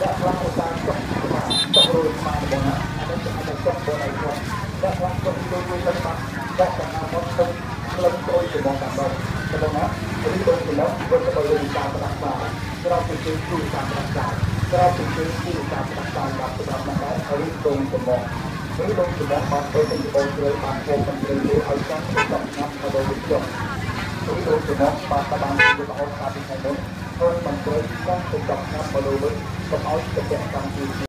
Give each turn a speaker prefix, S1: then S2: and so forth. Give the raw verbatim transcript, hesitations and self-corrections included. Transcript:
S1: ដាក់ខ្លះឧស្សាហ៍ចុះចុះរួយស្មារតីណាអានេះអាចចុះបងឯងគាត់ដាក់ខ្លះចុះរួយរួយទៅមកដាក់កណ្ដាលមកទៅក្លឹមត្រួយជាមួយតាមដល់ទៅបងណានេះដូចជាមកវាទៅលើការផ្ដាស់បានក្រោយពីជួយជួយការផ្ដាស់បានក្រោយពីជួយជួយការផ្ដាស់បានដល់សម្រាប់ណាស់ហើយដូចជាមកនេះដូចជាមកបានទៅទៅបងជ្រើបានពោមិនជ្រើឲ្យចាំដល់ឆ្នាំទៅដល់វិជ្ជានេះដូចជាមកបានបានទៅដល់ការពីថ្ងៃមុន thôi mình tới các cuộc gặp nhau vào đối với công áo tập thể campuchia